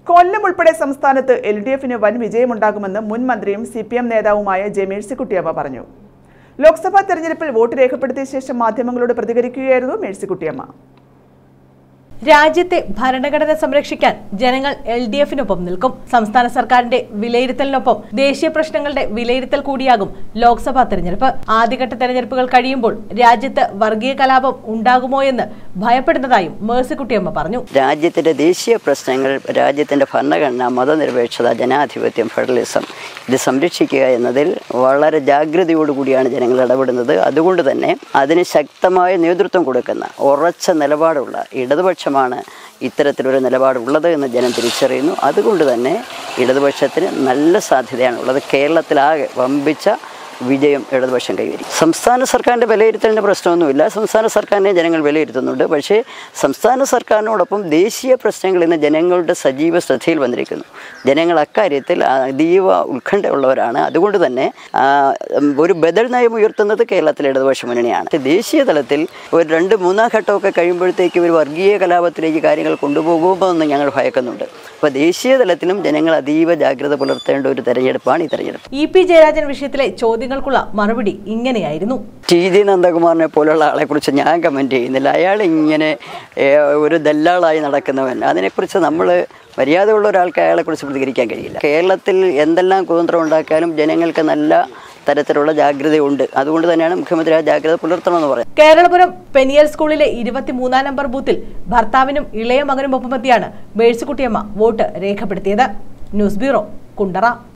കൊല്ലം ഉൾപ്പെടെ സംസ്ഥാനത്ത് എൽഡിഎഫിന് വൻ വിജയമുണ്ടാകുമെന്ന് മുൻ മന്ത്രിയും സിപിഎം നേതാവുമായ ജെ മേഴ്സിക്കുട്ടിയമ്മ പറഞ്ഞു. ലോക്സഭാ തെരഞ്ഞെടുപ്പിൽ വോട്ട് രേഖപ്പെടുത്തിയ ശേഷം മാധ്യമങ്ങളോട് പ്രതികരിക്കുകയായിരുന്നു മേഴ്സിക്കുട്ടിയമ്മ. രാജ്യത്തെ ഭരണഘടന സംരക്ഷിക്കാൻ ജനങ്ങൾ എൽഡിഎഫിനൊപ്പം നിൽക്കും. സംസ്ഥാന സർക്കാരിന്റെ വിലയിരുത്തലിനൊപ്പം ദേശീയ പ്രശ്നങ്ങളുടെ വിലയിരുത്തൽ കൂടിയാകും ലോക്സഭാ തെരഞ്ഞെടുപ്പ്. ആദ്യഘട്ട തെരഞ്ഞെടുപ്പുകൾ കഴിയുമ്പോൾ രാജ്യത്ത് വർഗീയ കലാപം ഉണ്ടാകുമോ എന്ന് ഭയപ്പെടുന്നതായും മേഴ്സിക്കുട്ടിയമ്മ പറഞ്ഞു. രാജ്യത്തിന്റെ ദേശീയ പ്രശ്നങ്ങൾ, രാജ്യത്തിന്റെ ഭരണഘടന, മതനിരപേക്ഷത, ജനാധിപത്യം, ഫെഡറലിസം ഇത് സംരക്ഷിക്കുക എന്നതിൽ വളരെ ജാഗ്രതയോടുകൂടിയാണ് ജനങ്ങൾ ഇടപെടുന്നത്. അതുകൊണ്ട് തന്നെ അതിന് ശക്തമായ നേതൃത്വം കൊടുക്കുന്ന ഉറച്ച നിലപാടുള്ള ഇടതുപക്ഷമാണ് ഇത്തരത്തിലൊരു നിലപാടുള്ളത് എന്ന് ജനം തിരിച്ചറിയുന്നു. അതുകൊണ്ട് തന്നെ ഇടതുപക്ഷത്തിന് നല്ല സാധ്യതയാണുള്ളത്. കേരളത്തിലാകെ വമ്പിച്ച വിജയം ഇടതുപക്ഷം കൈവരിക്കും. സംസ്ഥാന സർക്കാരിൻ്റെ വിലയിരുത്തലിൻ്റെ പ്രശ്നമൊന്നുമില്ല. സംസ്ഥാന സർക്കാരിനെ ജനങ്ങൾ വിലയിരുത്തുന്നുണ്ട്. പക്ഷേ സംസ്ഥാന സർക്കാരിനോടൊപ്പം ദേശീയ പ്രശ്നങ്ങൾ ഇന്ന് ജനങ്ങളുടെ സജീവ ശ്രദ്ധയിൽ വന്നിരിക്കുന്നു. ജനങ്ങൾ അക്കാര്യത്തിൽ അതീവ ഉത്കണ്ഠയുള്ളവരാണ്. അതുകൊണ്ട് തന്നെ ഒരു ബദൽ നയം ഉയർത്തുന്നത് കേരളത്തിലെ ഇടതുപക്ഷ മുന്നണിയാണ്. ദേശീയ തലത്തിൽ ഒരു 2-3 ഘട്ടമൊക്കെ കഴിയുമ്പോഴത്തേക്ക് ഒരു വർഗീയ കലാപത്തിലേക്ക് കാര്യങ്ങൾ കൊണ്ടുപോകുമോ എന്ന് ഞങ്ങൾ ഭയക്കുന്നുണ്ട്. അപ്പോൾ ദേശീയ തലത്തിലും ജനങ്ങൾ അതീവ ജാഗ്രത പുലർത്തേണ്ട ഒരു തെരഞ്ഞെടുപ്പാണ് ഈ തെരഞ്ഞെടുപ്പ്. ഇ.പി. ജയരാജൻ വിഷയത്തിലെ ചോദ്യങ്ങൾക്കുള്ള മറുപടി ഇങ്ങനെയായിരുന്നു. ടി.ജി. നന്ദകുമാറിനെ പോലുള്ള ആളെക്കുറിച്ച് ഞാൻ കമൻറ്റ് ചെയ്യുന്നില്ല. അയാൾ ഇങ്ങനെ ഒരു ദല്ലാളായി നടക്കുന്നവൻ. അതിനെക്കുറിച്ച് നമ്മൾ മര്യാദയുള്ള ഒരാൾക്ക് അയാളെക്കുറിച്ച് പ്രതികരിക്കാൻ കഴിയില്ല. കേരളത്തിൽ എന്തെല്ലാം കുതന്ത്രം ഉണ്ടാക്കിയാലും ജനങ്ങൾക്ക് നല്ല തരത്തിലുള്ള ജാഗ്രതയുണ്ട്. അതുകൊണ്ട് തന്നെയാണ് മുഖ്യമന്ത്രി ആ ജാഗ്രത പുലർത്തണമെന്ന് പറയുന്നത്. കേരളപുരം പെനിയൽ സ്കൂളിലെ 23 നമ്പർ ബൂത്തിൽ ഭർത്താവിനും ഇളയ മകനുമൊപ്പമെത്തിയാണ് മേഴ്സിക്കുട്ടിയമ്മ വോട്ട് രേഖപ്പെടുത്തിയത്. News bureau, Kundara.